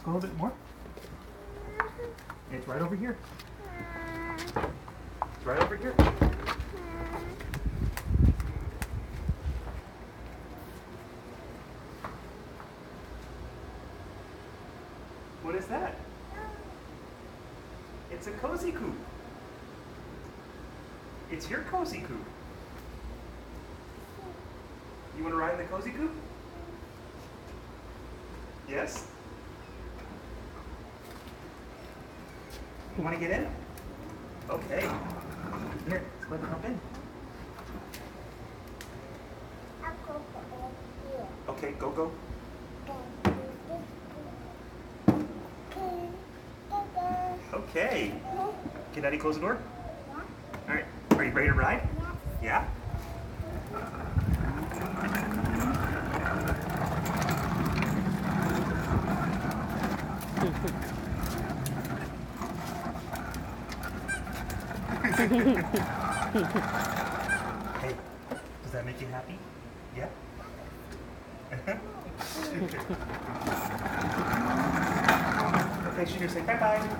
go a little bit more. It's right over here. It's right over here. What is that? It's a Cozy Coupe. It's your Cozy Coupe. You want to ride in the Cozy Coupe? Yes? You want to get in? Okay. Here, let's let me hop in. Okay, go, go. Okay. Can Daddy close the door? All right. Are you ready to ride? Yeah? Hey, does that make you happy? Yeah? Okay, Sugar, say bye-bye.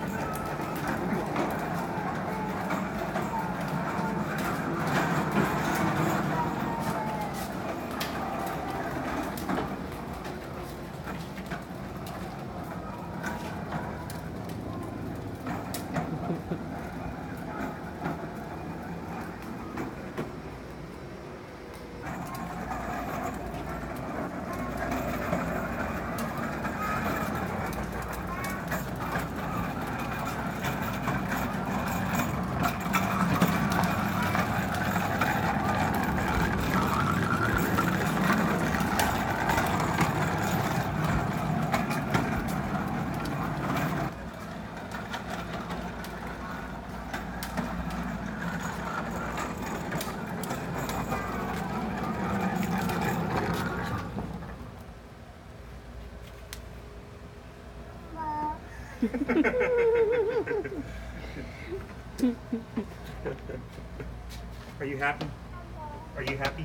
Are you happy? Are you happy?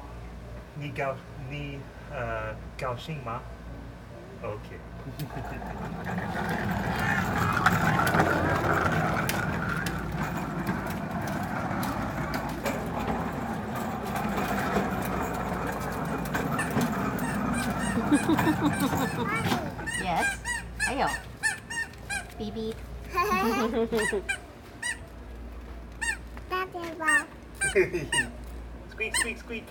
你高兴吗? Okay. Yes. Ayo. Beep beep. Squeak, squeak, squeak.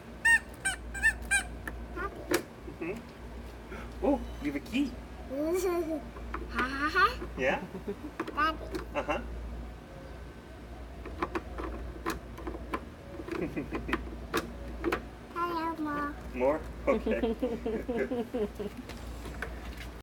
Mm-hmm. Oh, you have a key. Yeah? Uh-huh. More? Okay.